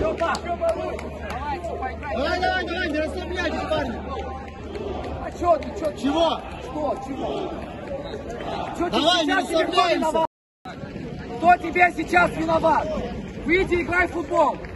Давай, не расслабляйтесь, парни. А что ты, что? Чего? Чего? Давай, не расслабляемся. Кто тебе сейчас виноват? Выйди, играй в футбол.